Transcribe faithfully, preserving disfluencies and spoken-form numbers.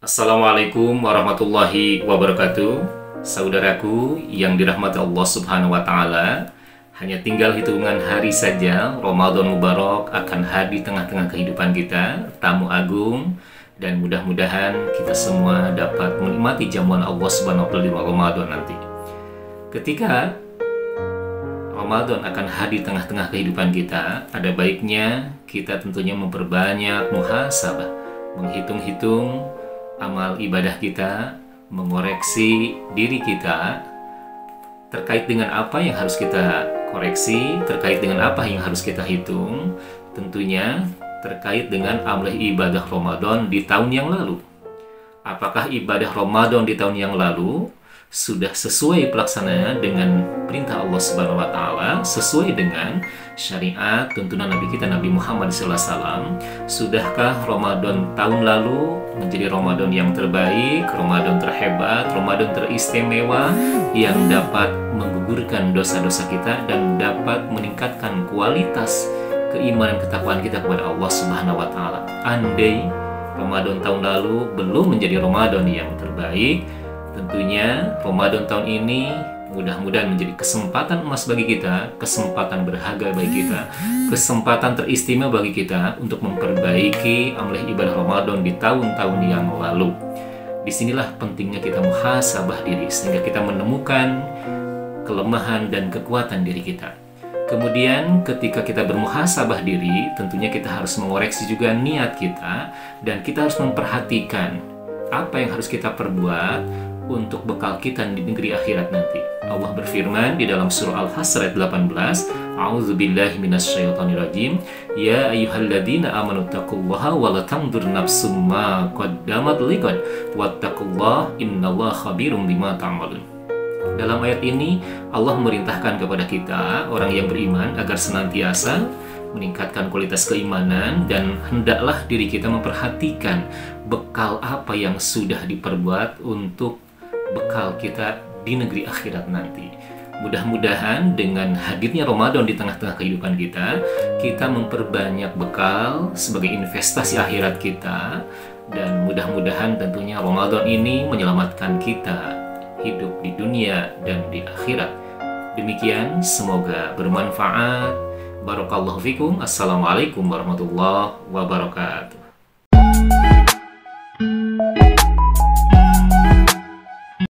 Assalamualaikum warahmatullahi wabarakatuh. Saudaraku yang dirahmati Allah Subhanahu wa Ta'ala, hanya tinggal hitungan hari saja Ramadan Mubarak akan hadir di tengah-tengah kehidupan kita, tamu agung, dan mudah-mudahan kita semua dapat menikmati jamuan Allah Subhanahu wa Ta'ala di Ramadan nanti. Ketika Ramadan akan hadir di tengah-tengah kehidupan kita, ada baiknya kita tentunya memperbanyak muhasabah, menghitung-hitung amal ibadah kita, mengoreksi diri kita terkait dengan apa yang harus kita koreksi, terkait dengan apa yang harus kita hitung, tentunya terkait dengan amal ibadah Ramadan di tahun yang lalu. Apakah ibadah Ramadan di tahun yang lalu sudah sesuai pelaksanaan dengan perintah Allah Subhanahu wa Ta'ala, sesuai dengan syariat tuntunan Nabi kita Nabi Muhammad shallallahu alaihi wasallam? Sudahkah Ramadan tahun lalu menjadi Ramadan yang terbaik, Ramadan terhebat, Ramadan teristimewa yang dapat menggugurkan dosa-dosa kita dan dapat meningkatkan kualitas keimanan ketakwaan kita kepada Allah Subhanahu wa Ta'ala? Andai Ramadan tahun lalu belum menjadi Ramadan yang terbaik, tentunya Ramadan tahun ini mudah-mudahan menjadi kesempatan emas bagi kita, kesempatan berharga bagi kita, kesempatan teristimewa bagi kita untuk memperbaiki amal ibadah Ramadan di tahun-tahun yang lalu. Disinilah pentingnya kita muhasabah diri, sehingga kita menemukan kelemahan dan kekuatan diri kita. Kemudian ketika kita bermuhasabah diri, tentunya kita harus mengoreksi juga niat kita, dan kita harus memperhatikan apa yang harus kita perbuat untuk bekal kita di negeri akhirat nanti. Allah berfirman di dalam surah Al-Hasr ayat delapan belas, A'udzubillahi minasyaitonirrajim, ya ayyuhalladzina amanu taqullaha wa la tanzur nafsum ma qaddamat liqad wattaqullaha innallaha khabirum bima ta'malun. Dalam ayat ini Allah memerintahkan kepada kita orang yang beriman agar senantiasa meningkatkan kualitas keimanan, dan hendaklah diri kita memperhatikan bekal apa yang sudah diperbuat untuk bekal kita di negeri akhirat nanti. Mudah-mudahan dengan hadirnya Ramadan di tengah-tengah kehidupan kita, kita memperbanyak bekal sebagai investasi akhirat kita, dan mudah-mudahan tentunya Ramadan ini menyelamatkan kita hidup di dunia dan di akhirat. Demikian, semoga bermanfaat. Barakallahu fikum. Assalamualaikum warahmatullahi wabarakatuh.